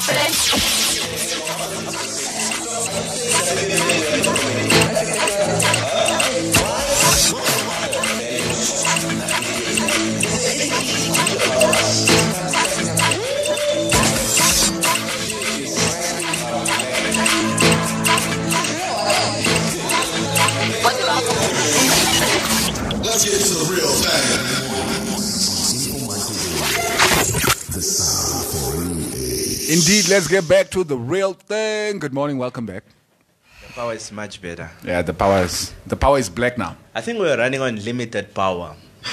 Let's get to the real thing. Indeed, let's get back to the real thing. Good morning, welcome back. The power is much better. Yeah, the power is black now. I think we're running on limited power.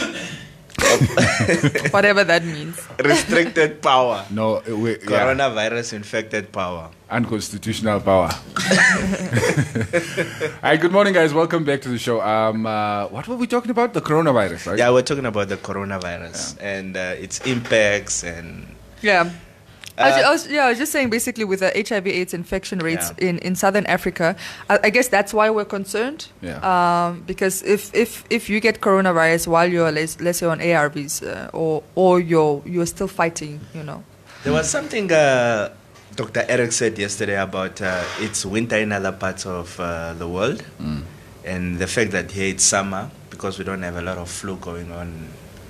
Whatever that means. Restricted power. No, Coronavirus infected power. Unconstitutional power. Alright, good morning, guys. Welcome back to the show. What were we talking about? The coronavirus, right? Yeah, we're talking about the coronavirus and its impacts and. Yeah. I was just saying, basically, with the HIV/AIDS infection rates in Southern Africa, I guess that's why we're concerned. Yeah. Because if you get coronavirus while you're, let's say, on ARVs, or you're still fighting, you know. There was something Dr. Eric said yesterday about it's winter in other parts of the world, and the fact that here it's summer because we don't have a lot of flu going on.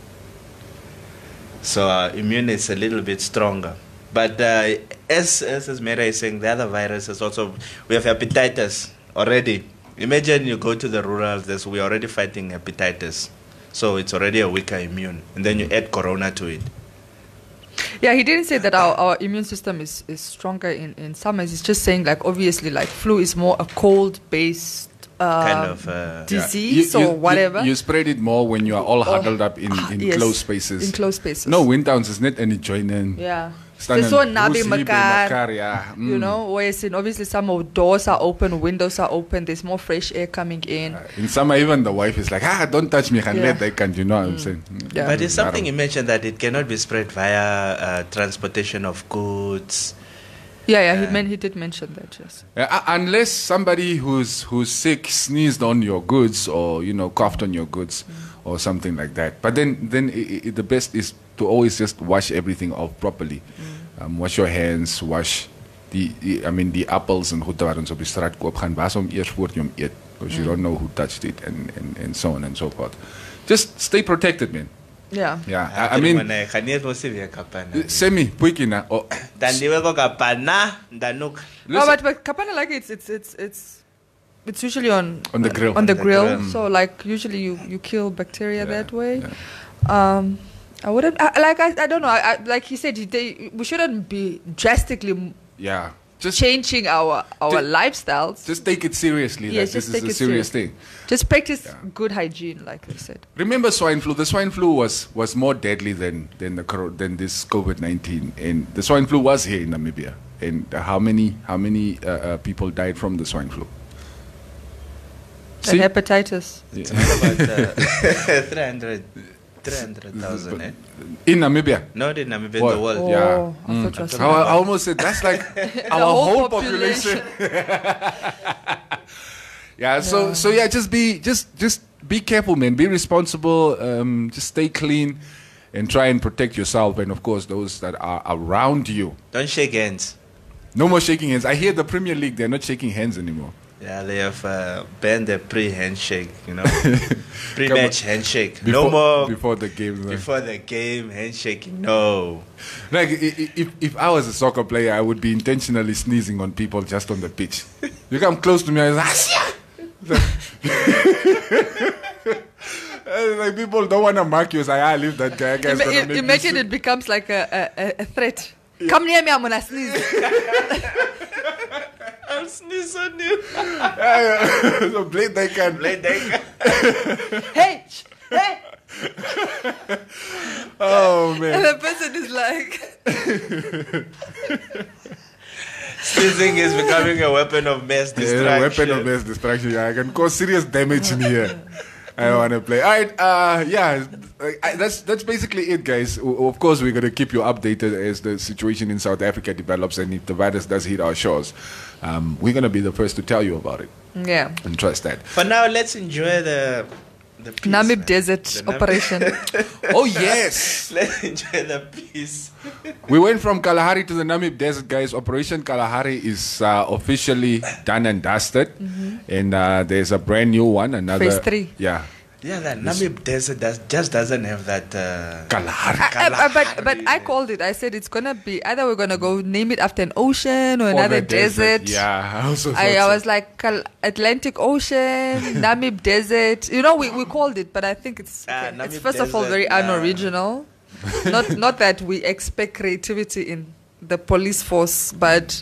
So our immune is a little bit stronger. But as Mera is saying, the other viruses also, we have hepatitis already. Imagine you go to the rural, we're already fighting hepatitis. So it's already a weaker immune. And then you add corona to it. Yeah, he didn't say that our immune system is stronger in summers. He's just saying, like, obviously, like, flu is more a cold-based kind of disease or whatever. You spread it more when you are all huddled up in yes, closed spaces. In closed spaces. No, Windtowns is not any joining. Yeah. There's so nabi makar, yeah. You know, whereas obviously some of doors are open, windows are open, there's more fresh air coming in. In summer, even the wife is like, don't touch me, let they can't, you know what I'm saying? Yeah. But there's something you mentioned that it cannot be spread via transportation of goods. Yeah, he did mention that, yes. Unless somebody who's sick sneezed on your goods or, you know, coughed on your goods or something like that. But then the best is to always just wash everything off properly. Wash your hands, wash the apples and goed waar ons op die straat koop gaan was om eers voor jy hom eet, because you don't know who touched it and so on and so forth. Just stay protected, man. Yeah. Yeah. I mean, semi puikina or no, but kapana, like it's usually on the grill. On the grill. So like usually you kill bacteria that way. Yeah. I wouldn't I don't know. Like he said, we shouldn't be drastically just changing our lifestyles. Just take it seriously. Yes, this is a serious thing. Just practice good hygiene, like they said. Remember swine flu? The swine flu was more deadly than this COVID-19, and the swine flu was here in Namibia. And how many people died from the swine flu? And hepatitis. It's about 300,000, eh? In Namibia? Not in Namibia, in the world. Oh, yeah. I almost said that's like our whole population. So yeah, just be careful, man. Be responsible. Just stay clean and try and protect yourself and of course those that are around you. Don't shake hands. No more shaking hands. I hear the Premier League, they're not shaking hands anymore. Yeah, they have banned the pre-handshake, you know, pre-match handshake. No more before the game. Man. Before the game, handshaking. No. Like if I was a soccer player, I would be intentionally sneezing on people just on the pitch. You come close to me, I was like people don't want to mark you. It's like leave that guy. Imagine it becomes like a threat. Yeah. Come near me, I'm gonna sneeze. I'll sneeze on you. So blade they can. Hey. Oh man. And the person is like sneezing is becoming a weapon of mass destruction. Yeah, a weapon of mass destruction. Yeah, I can cause serious damage in here. I don't want to play. All right, that's basically it, guys. Of course, we're going to keep you updated as the situation in South Africa develops, and if the virus does hit our shores, we're going to be the first to tell you about it. Yeah. And trust that. For now, let's enjoy the peace, Namib Desert operation. Oh, yes. Let's enjoy the peace. We went from Kalahari to the Namib Desert, guys. Operation Kalahari is officially done and dusted. And there's a brand new one. Another Phase 3. Yeah. Yeah, that Namib Desert just doesn't have that... Kalahari. But I called it. I said it's going to be... Either we're going to go name it after an ocean or another desert. Yeah, I also thought I was like, Atlantic Ocean, Namib Desert. You know, we called it, but I think it's first of all very unoriginal. Not that we expect creativity in the police force, but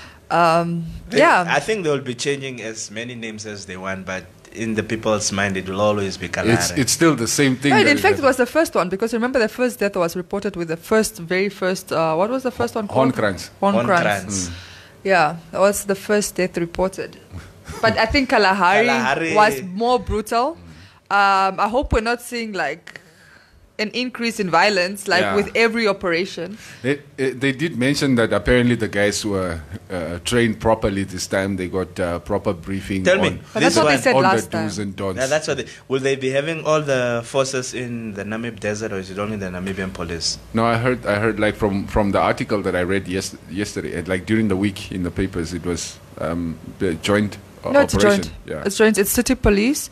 I think they will be changing as many names as they want, but in the people's mind it will always be Kalahari. It's still the same thing. Right, in fact, it was the first one, because remember the first death was reported with the very first, what was the first one called? Hornkrans. Yeah, that was the first death reported. But I think Kalahari was more brutal. I hope we're not seeing like an increase in violence with every operation. They did mention that apparently the guys were trained properly this time. They got proper briefing. Tell me, but that's what they said last time. Do's and don'ts. Yeah, that's what will they be having all the forces in the Namib Desert, or is it only the Namibian police? No, I heard like from the article that I read yesterday, like during the week in the papers, it was joint operation. It's joint. Yeah. It's joint. It's city police.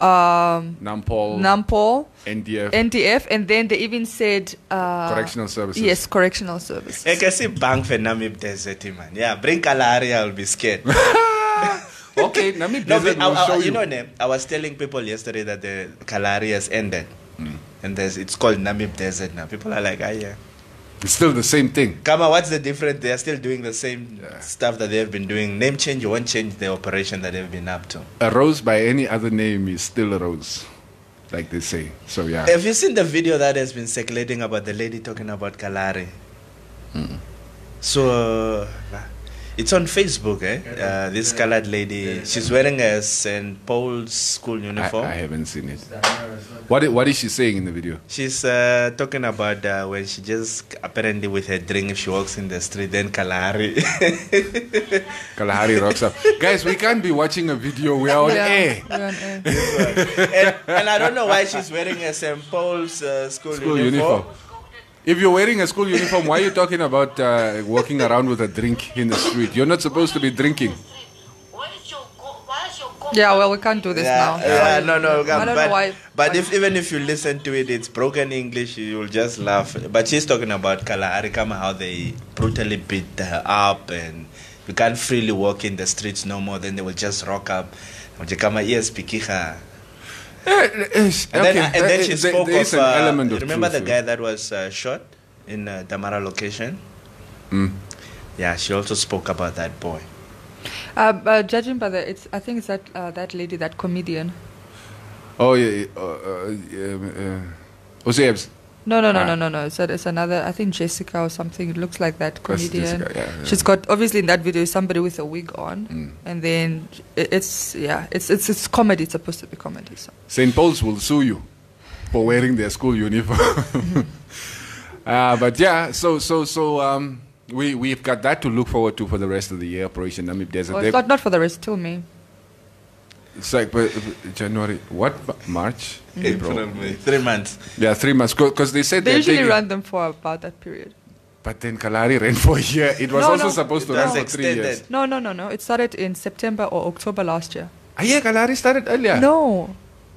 Nampol, NDF, and then they even said correctional services. Yes, correctional services. I can see bank for Namib Desert, man. Yeah, bring Kalahari, I'll be scared. Okay, Namib Desert will show you. I was telling people yesterday that the Kalahari has ended, and it's called Namib Desert now. People are like, yeah. It's still the same thing. Kama, what's the difference? They are still doing the same stuff that they have been doing. Name change, you won't change the operation that they've been up to. A rose by any other name is still a rose, like they say. So, yeah. Have you seen the video that has been circulating about the lady talking about Kalahari? So, it's on Facebook, this colored lady, she's wearing a St. Paul's school uniform. I haven't seen it. What is she saying in the video? She's talking about when she just apparently with her drink, if she walks in the street, then Kalahari. Kalahari rocks up. Guys, we can't be watching a video. We are on air. We're on air. and I don't know why she's wearing a St. Paul's school uniform. If you're wearing a school uniform, why are you talking about walking around with a drink in the street? You're not supposed to be drinking. Yeah, well, we can't do this now. Yeah, no. I don't know why. But even if you listen to it, it's broken English, you'll just laugh. But she's talking about Kalahari, how they brutally beat her up, and you can't freely walk in the streets no more. Then they will just rock up. And then she spoke of, an element of remember truth, the guy that was shot in Damara location? Yeah, she also spoke about that boy. Judging by I think it's that lady, that comedian. Oh, yeah. Oseebs. No. It's another, I think Jessica or something. It looks like that comedian. Jessica, yeah. She's got, obviously in that video, somebody with a wig on. And then it's comedy. It's supposed to be comedy. So. St. Paul's will sue you for wearing their school uniform. But yeah, so we've got that to look forward to for the rest of the year, Operation Namib Desert. Well, not for the rest, till May. It's like January, March? April, May. 3 months. Yeah, 3 months. Because they said they usually run them for about that period. But then Kalahari ran for a year. It was supposed to run for 3 years. No. It started in September or October last year. Yeah, Kalahari started earlier. No,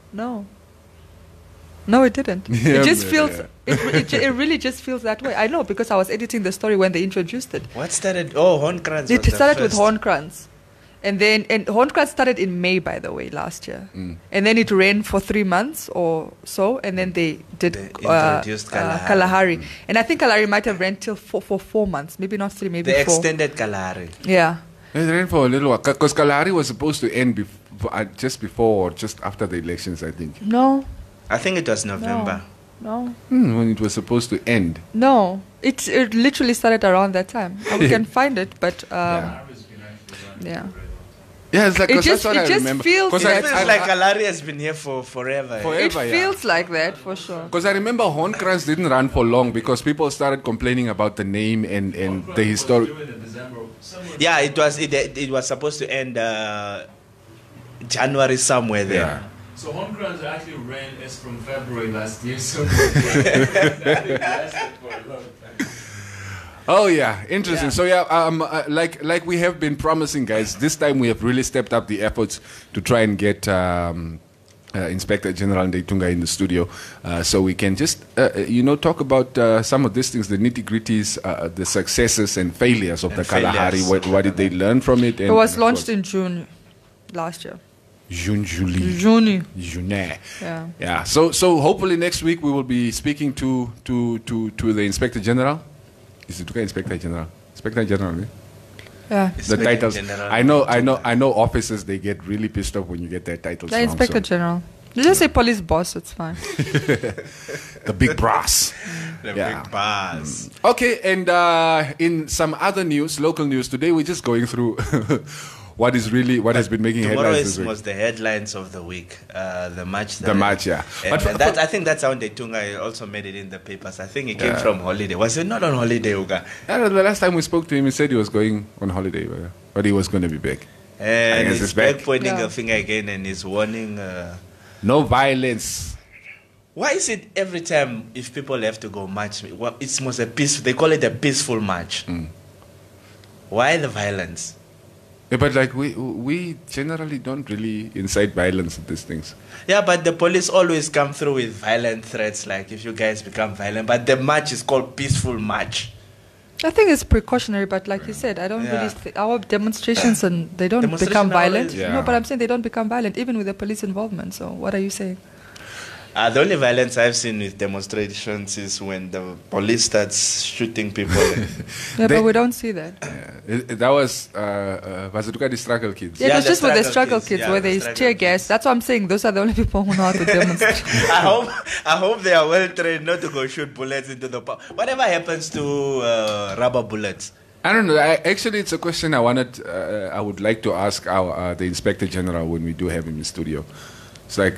it didn't. It just feels. It really just feels that way. I know, because I was editing the story when they introduced it. What started? Oh, Hornkrans. It started with Hornkrans. And Hornkrans started in May, by the way, last year. And then it ran for 3 months or so, and then they introduced Kalahari. And I think Kalahari might have ran till for 4 months, maybe not 3, maybe 4. They extended Kalahari. Yeah. It ran for a little while, because Kalahari was supposed to end just before or just after the elections, I think. No. I think it was November. No. When it was supposed to end. No. It literally started around that time. We can find it, but... yeah. Yeah, it's like, that's what I remember. It feels like Kalahari has been here for forever. It feels like that, for sure. Because I remember Hornkrans didn't run for long because people started complaining about the name and the history. Yeah, it was supposed to end January somewhere there. Yeah. So Hornkrans actually ran as from February last year, so that lasted for a long time. Oh yeah, interesting. So yeah, like we have been promising, guys. This time we have really stepped up the efforts to try and get Inspector General Ndeitunga in the studio, so we can just talk about some of these things, the nitty-gritties, the successes and failures of the Kalahari. What did they learn from it? It was launched in June last year. June. Yeah. So hopefully next week we will be speaking to the Inspector General. Is it Inspector General? Inspector General. Yeah. The titles. I know officers, they get really pissed off when you get their titles wrong. Inspector General. You just say police boss, it's fine. The big brass. Big brass. Okay, and in some other news, local news, today we're just going through what has been making headlines this week. Tomorrow was the headlines of the week, the match. Yeah. And I think that's how Ndeitunga also made it in the papers. I think he came from holiday. Was it not on holiday, Uga? The last time we spoke to him, he said he was going on holiday, but he was going to be back. And he's back pointing a finger again, and he's warning... no violence. Why is it every time if people have to go march, it's most a peaceful, they call it a peaceful march? Why the violence? Yeah, but like we generally don't really incite violence at these things. Yeah, but the police always come through with violent threats, like if you guys become violent. But the march is called peaceful march. I think it's precautionary, but like you said, I don't really our demonstrations and they don't become violent. No, but I'm saying they don't become violent even with the police involvement. So what are you saying? The only violence I've seen with demonstrations is when the police starts shooting people. But we don't see that. That was the struggle kids. Yeah, it was just with the struggle kids where they tear gas. That's what I'm saying. Those are the only people who know how to demonstrate. I hope they are well trained not to go shoot bullets into the whatever happens to rubber bullets. I don't know. Actually, it's a question I would like to ask the Inspector General when we do have him in the studio. It's like,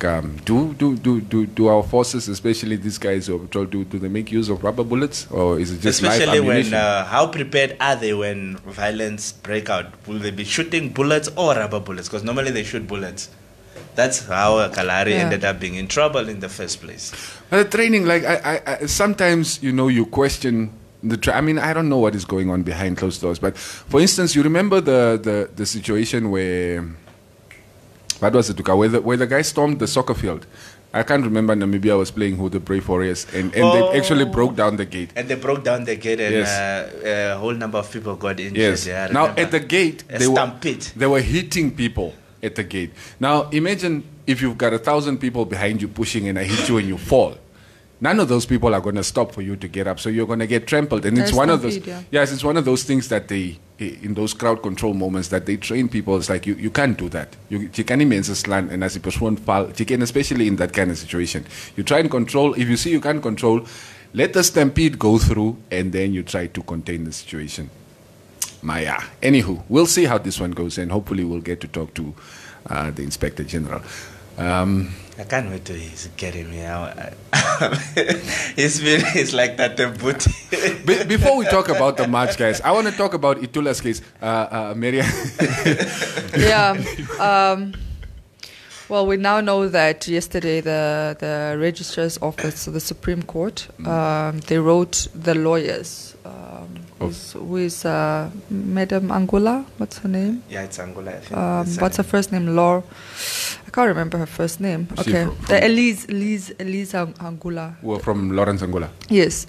do our forces, especially these guys who are patrol, do they make use of rubber bullets, or is it just especially live ammunition? When how prepared are they when violence break out? Will they be shooting bullets or rubber bullets? Because normally they shoot bullets. That's how Kalahari ended up being in trouble in the first place. But the training, like I sometimes you question I mean, I don't know what is going on behind closed doors. But for instance, you remember the situation where. What was it, where the guy stormed the soccer field? I can't remember. Namibia was playing who the Brave Warriors, and they actually broke down the gate. And they broke down the gate, and a whole number of people got injured. Yes. Yeah, now at the gate, they were hitting people at the gate. Now imagine if you've got 1,000 people behind you pushing, and I hit you and you fall. None of those people are going to stop for you to get up, so you're going to get trampled. And it's one of those. Yes, it's one of those things that they, in those crowd control moments, that they train people. It's like you can't do that. You can't and as a person fall, especially in that kind of situation. You try and control. If you see you can't control, let the stampede go through, and then you try to contain the situation. Maya. Anywho, we'll see how this one goes, and hopefully we'll get to talk to the Inspector General. I can't wait till he's getting me out. It's like that booty. Before we talk about the march, guys, I want to talk about Itula's case. Maria. Well, we now know that yesterday the Registrar's Office, the Supreme Court, they wrote the lawyers, who is Madam Angula. What's her name? Yeah, it's Angula. I think what's her first name? Laura. I can't remember her first name. Okay, the Elise Angula. Well, from Lawrence Angula. Yes.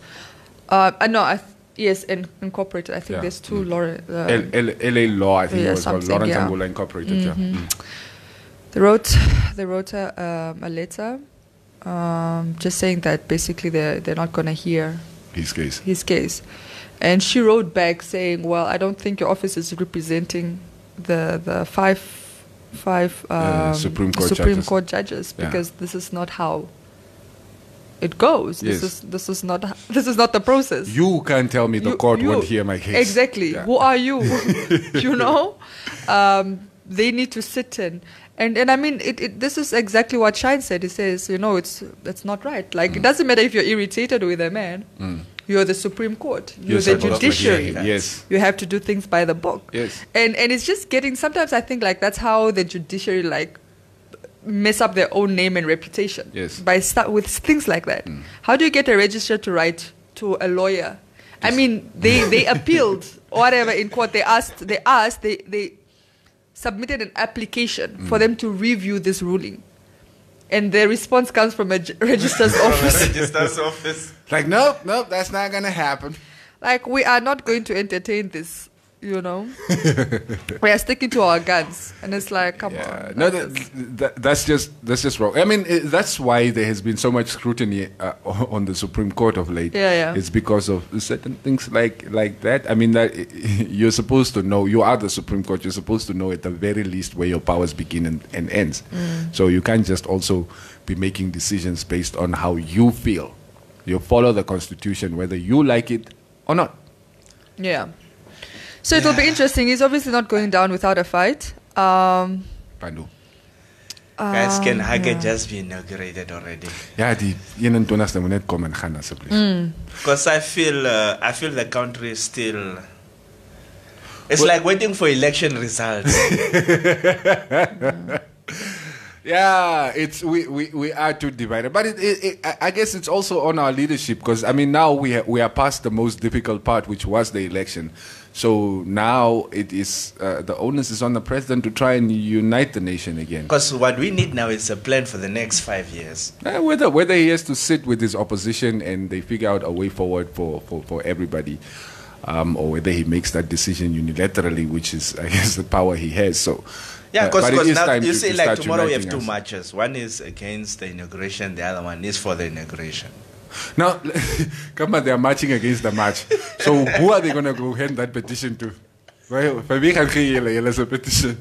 Yes, Incorporated. I think there's two Laura. LA Law. I think it was called Lawrence Angula Incorporated. Mm-hmm. Yeah. They wrote a letter, just saying that basically they're not going to hear his case, and she wrote back saying, "Well, I don't think your office is representing the five Supreme Court judges because this is not how it goes. Yes. This is not the process. You can't tell me the court won't hear my case. Exactly. Yeah. Who are you? They need to sit in. And I mean, this is exactly what Shine said. He says, it's not right. Like, it doesn't matter if you're irritated with a man. You're the Supreme Court. You're the judiciary. Yes. You have to do things by the book. Yes. And it's just sometimes I think like that's how the judiciary mess up their own name and reputation. Yes. With things like that. How do you get a registrar to write to a lawyer I mean, they appealed or whatever in court. They submitted an application for them to review this ruling. And the response comes from a registrar's office. Registrar's office. Like, nope, that's not going to happen. Like, we are not going to entertain this, We are sticking to our guns. And it's like, come on. No, that's just wrong. I mean, that's why there has been so much scrutiny on the Supreme Court of late. Yeah. It's because of certain things like that. I mean, that you're supposed to know, you are the Supreme Court, you're supposed to know at the very least where your powers begin and ends. So you can't just also be making decisions based on how you feel. You follow the Constitution, whether you like it or not. Yeah. So it'll be interesting. He's obviously not going down without a fight. Pandu. Guys, can Hage just be inaugurated already? Yeah, because I feel the country is still. It's like waiting for election results. Yeah, we are too divided, but I guess it's also on our leadership, because I mean now we are past the most difficult part, which was the election. So now it is the onus is on the president to try and unite the nation again. Because what we need now is a plan for the next 5 years. Whether he has to sit with his opposition and they figure out a way forward for everybody, or whether he makes that decision unilaterally, which is, I guess, the power he has. So. Yeah, because now you see, like tomorrow we have two marches. One is against the inauguration, the other one is for the inauguration. Now, come on, they are marching against the march. So who are they going to go hand that petition to? It's a petition.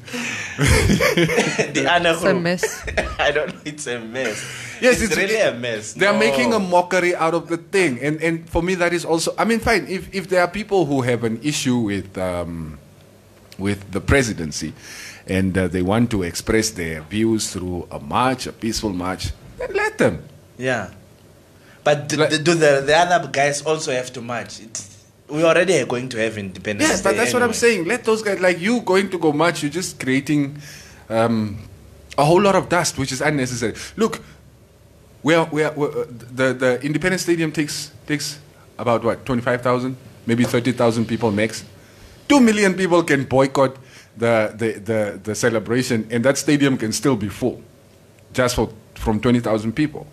It's a mess. I don't know, it's a mess. Yes, it's really a mess. They are making a mockery out of the thing. And for me, that is also, I mean, fine, if there are people who have an issue with the presidency, and they want to express their views through a march, a peaceful march, then let them. Yeah. But do the other guys also have to march? We already are going to have independence. Yes, but that's what I'm saying. Let those guys, like you going to go march, you're just creating a whole lot of dust, which is unnecessary. Look, the Independence Stadium takes about, what, 25,000, maybe 30,000 people max. 2 million people can boycott the celebration, and that stadium can still be full, just from 20,000 people.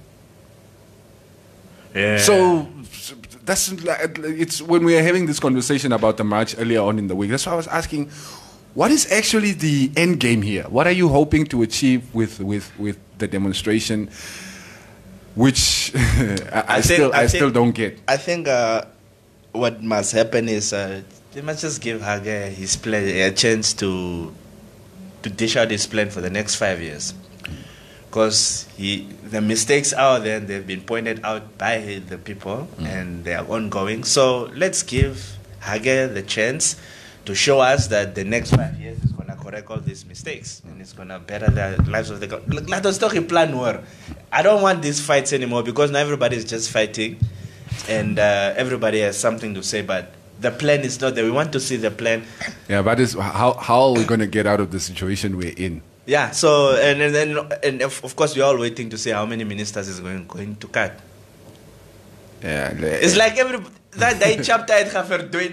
Yeah. So it's when we were having this conversation about the march earlier on in the week. That's why I was asking, what is actually the end game here? What are you hoping to achieve with the demonstration? Which I still don't get. I think what must happen is. They must just give Hage his plan, a chance to dish out his plan for the next 5 years. Because the mistakes out there, they've been pointed out by the people, and they are ongoing. So let's give Hage the chance to show us that the next 5 years is going to correct all these mistakes, and it's going to better the lives of the country. Let us talk a plan war. I don't want these fights anymore, because now everybody is just fighting, and everybody has something to say, but the plan is not there. We want to see the plan. Yeah, but how are we going to get out of the situation we're in? Yeah, so, and of course, we're all waiting to see how many ministers is going to cut. Yeah. It's like that chapter I have doing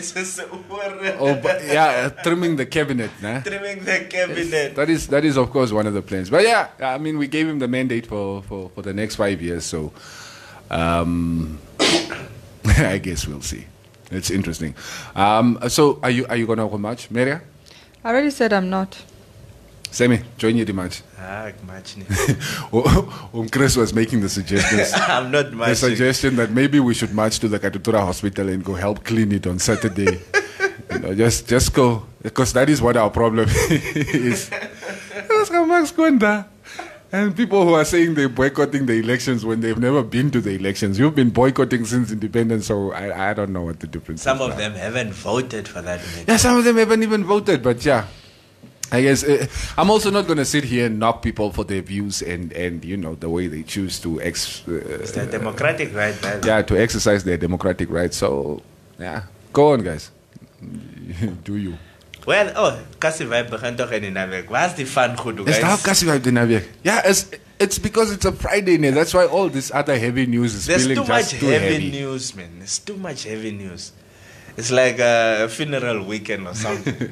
trimming the cabinet. Nah? Trimming the cabinet. That is, of course, one of the plans. But yeah, I mean, we gave him the mandate for the next 5 years, so I guess we'll see. It's interesting. So are you going to go march, Maria? I already said I'm not. Semi, join you the march. Chris was making the suggestions. I'm not marching. The suggestion that maybe we should march to the Katutura hospital and go help clean it on Saturday. Just go, because that is what our problem is. And people who are saying they're boycotting the elections when they've never been to the elections. You've been boycotting since independence, so I don't know what the difference is. Some of them haven't voted for that election. Yeah, some of them haven't even voted, but yeah. I guess I'm also not going to sit here and knock people for their views and the way they choose to it's their democratic right, man. Yeah, to exercise their democratic right. So, yeah. Go on, guys. Do you. Well, kasi vibe begin toch in die naweek. Waar is die fun goed, guys? Is daar kasi vibe in die naweek? Ja, It's because it's a Friday, ne? That's why all this other heavy news is There's feeling too much just too heavy news, man. There's too much heavy news. It's like a funeral weekend or something.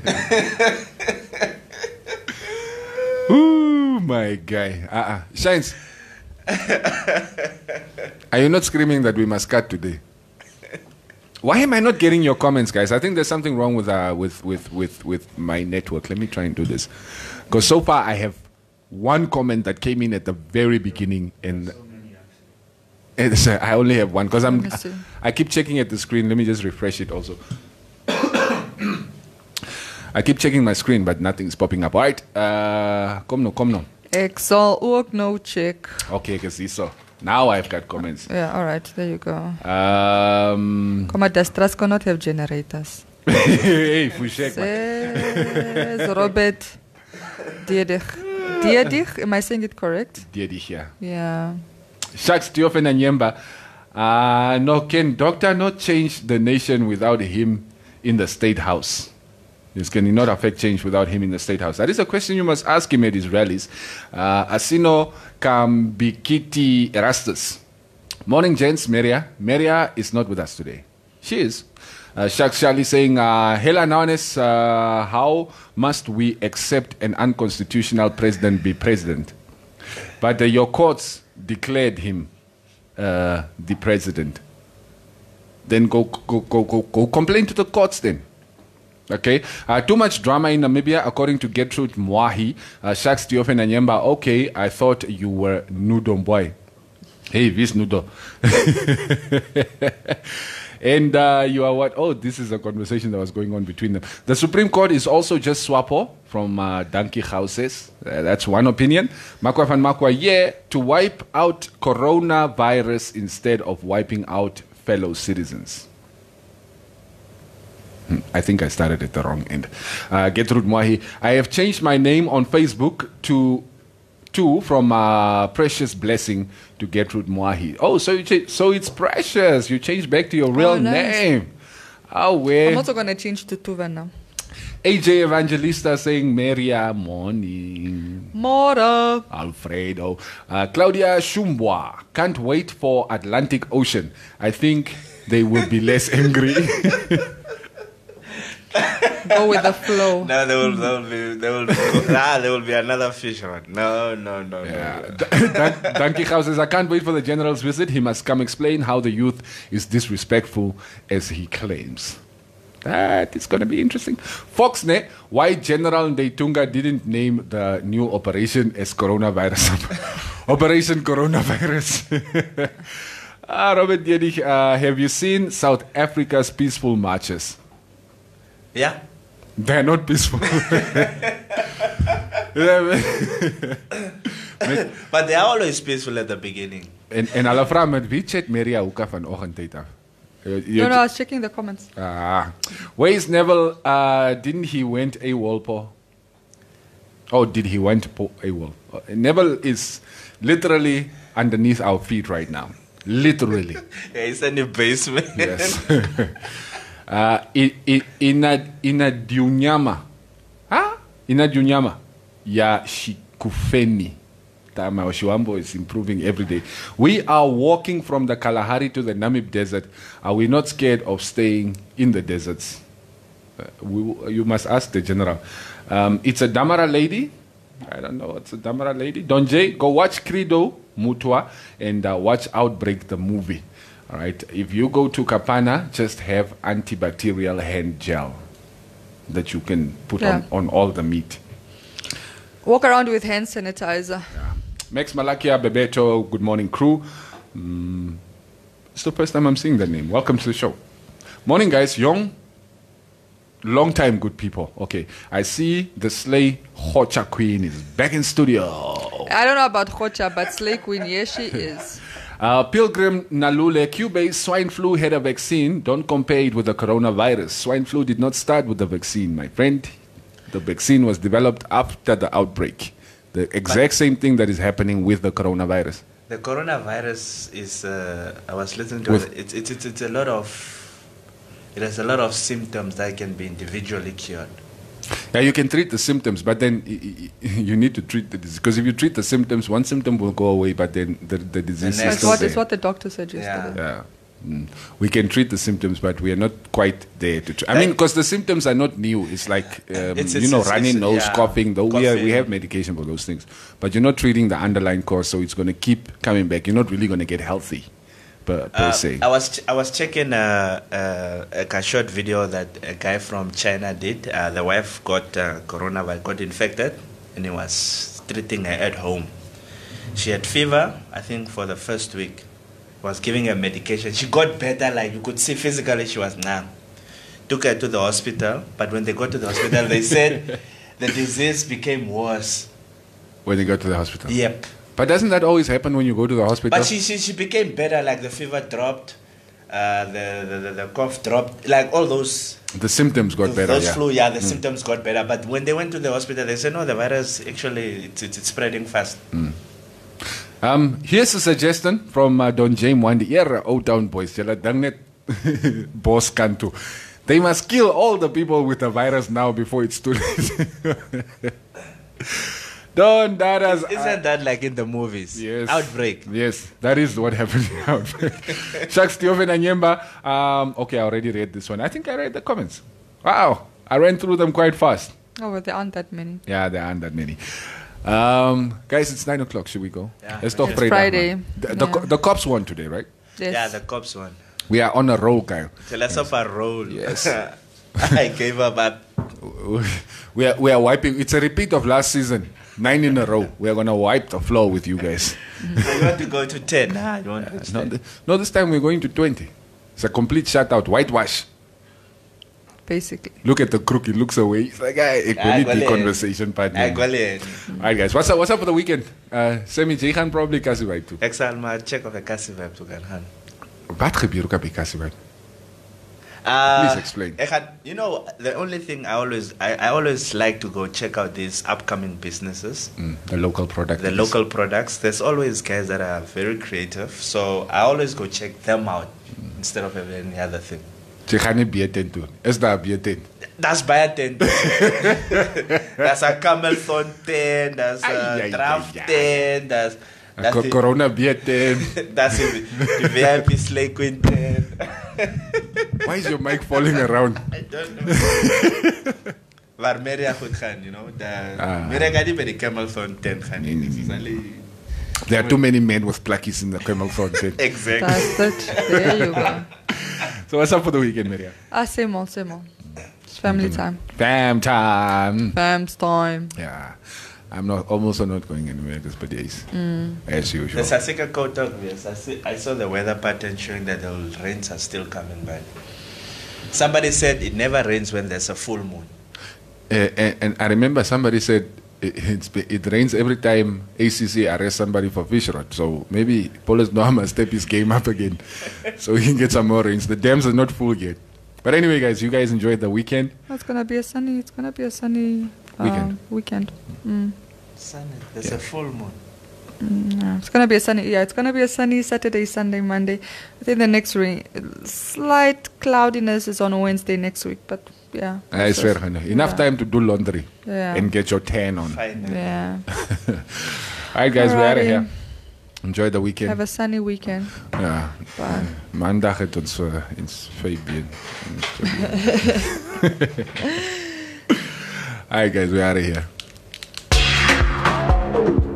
Ooh, my guy. Shines. Are you not screaming that we must cut today? Why am I not getting your comments, guys? I think there's something wrong with my network. Let me try and do this. Because so far I have one comment that came in at the very beginning, and I only have one because I keep checking at the screen. Let me just refresh it also. I keep checking my screen, but nothing's popping up. All right, kom no. Ik zal ook no check. Okay, so now I've got comments. Yeah, all right, there you go. Come on, Destras cannot have generators. Hey, Fushek. Says Robert Diedich, am I saying it correct? Diedich, yeah. Yeah. Shaks Tiofen and Yemba. No, can doctor not change the nation without him in the state house? This can not affect change without him in the state house. That is a question you must ask him at his rallies. Asino Kambikiti Erastus. Morning, gents. Maria is not with us today. She is. Shak Shali saying, Hela Naunes, how must we accept an unconstitutional president be president? But your courts declared him the president. Then go complain to the courts then. Okay. Too much drama in Namibia, according to Gertrude Mwahi. Shaks Tiofen Anyemba. Okay, I thought you were Nudo boy. Hey, this Nudo. And you are what? Oh, this is a conversation that was going on between them. The Supreme Court is also just Swapo from Donkey Houses. That's one opinion. Makwa van Makwa, yeah, to wipe out coronavirus instead of wiping out fellow citizens. I think I started at the wrong end. Gertrude Mwahi, I have changed my name on Facebook to from Precious Blessing to Gertrude Mwahi. Oh, so it's Precious. You changed back to your real name. Oh, where? I'm also going to change to Tuva now. AJ Evangelista saying Maria, morning. Mora. Alfredo. Claudia Shumbwa, can't wait for Atlantic Ocean. I think they will be less angry. Go with the flow. No, there will be another fisherman. No. Donkey House says, I can't wait for the general's visit. He must come explain how the youth is disrespectful as he claims. That is going to be interesting. Foxne, why General Ndeitunga didn't name the new operation as coronavirus? Operation Coronavirus. Robert Diedich, have you seen South Africa's peaceful marches? Yeah. They're not peaceful. But they are always peaceful at the beginning. En hulle vra met wie chat Maria hoeka vanoggend tyd af? No, I was checking the comments. Where is Neville? Didn't he went AWOL, Paul? Oh, did he went AWOL? Neville is literally underneath our feet right now. Literally. Yeah, he's in the basement. Yes. Inadunyama. Inadunyama. Ya Shikufeni. Tama Oshiwambo is improving every day. We are walking from the Kalahari to the Namib Desert. Are we not scared of staying in the deserts? You must ask the general. It's a Damara lady. I don't know. It's a Damara lady. Donjay, go watch Credo Mutwa and watch Outbreak the movie. All right. If you go to Kapana, just have antibacterial hand gel that you can put on all the meat. Walk around with hand sanitizer. Yeah. Max Malakia Bebeto, good morning, crew. It's the first time I'm seeing that name. Welcome to the show. Morning, guys. Young, long time, good people. Okay. I see the Slay Hocha Queen is back in studio. I don't know about Hocha, but Slay Queen, yes, she is. Pilgrim Nalule, Q-based swine flu had a vaccine. Don't compare it with the coronavirus. Swine flu did not start with the vaccine, my friend. The vaccine was developed after the outbreak. The exact same thing that is happening with the coronavirus. The coronavirus is, I was listening to it, it's a lot of, it has a lot of symptoms that can be individually cured. Yeah, you can treat the symptoms, but then you need to treat the disease. Because if you treat the symptoms, one symptom will go away, but then the disease is still there. It's what the doctor said yesterday. Yeah. We can treat the symptoms, but we are not quite there to I mean, because the symptoms are not new. It's like, runny nose, coughing. Though we have medication for those things. But you're not treating the underlying cause, so it's going to keep coming back. You're not really going to get healthy, per se. I was checking a short video that a guy from China did. The wife got coronavirus, got infected, and he was treating her at home. She had fever, I think, for the first week. Was giving her medication. She got better, like you could see physically she was numb. Took her to the hospital, but when they got to the hospital, they said the disease became worse. When they got to the hospital? Yep. But doesn't that always happen when you go to the hospital? But she became better, like the fever dropped, the cough dropped, like all those... The symptoms got better, Those flu, the symptoms got better. But when they went to the hospital, they said, no, the virus, actually, it's spreading fast. Here's a suggestion from Don James Wandi. Here, Old Town Boys. Boss Kanto. They must kill all the people with the virus now before it's too late. Don't that as isn't that like in the movies? Yes. Outbreak. Yes, that is what happened in Outbreak. Shucks, Tiofen Anyemba. Okay, I already read this one. I think I read the comments. Wow, I ran through them quite fast. Oh, but there aren't that many. Yeah, there aren't that many. Guys, it's 9 o'clock. Should we go? Yeah, let's talk Friday. The cops won today, right? Yes. Yeah, the cops won. We are on a roll, guy. Tell us of a roll. Yes. I gave up. We are wiping. It's a repeat of last season. 9 in a row. We are gonna wipe the floor with you guys. You want to go to 10? Nah, you want to go to 10. No, this time we're going to 20. It's a complete shutout, whitewash. Basically. Look at the crook. He looks away. He's like, equality conversation partner. All right, guys. What's up for the weekend? Semi Jihan probably kasi vibe too. Exal maar check of a kasi vibe to gaan gaan. Wat gebeur ook op die kasi vibe? Please explain. You know, the only thing I always like to go check out these upcoming businesses. The local products. The local products. There's always guys that are very creative. So I always go check them out instead of any other thing. Jy gaan nie beter doen. Is daar beter? That's baie tent. That's a camel thorn tent. That's a draft tent. That's a corona beter. That's the VIP slay queen tent. Why is your mic falling around? I don't know. Waar Maria goed gaan, you know. Maria gaat niet bij de camel thorn tent gaan. There are too many men with plackies in the camel thorn tent. Exactly. That's it. There you go. So what's up for the weekend, Maria? Same old. It's family time. Fam's time. Yeah. I'm almost not going anywhere this days. As usual. There's a second coat of this. I saw the weather pattern showing that the rains are still coming by. Somebody said it never rains when there's a full moon. And I remember somebody said it rains every time ACC arrests somebody for fish rot. So maybe Paulus Noah must step his game up again so he can get some more rains. The dams are not full yet. But anyway, guys, you guys enjoyed the weekend. It's gonna be a sunny weekend. Sunny. There's a full moon. No, it's gonna be a sunny. Yeah, it's gonna be a sunny Saturday, Sunday, Monday. I think the next slight cloudiness is on Wednesday next week, but yeah. It's fair enough time to do laundry and get your tan on. Finally. Yeah. All right, guys, we're out of here. Enjoy the weekend. Have a sunny weekend. Ja. Bye. Maandag het ons eens VB. All right, guys, we're out of here.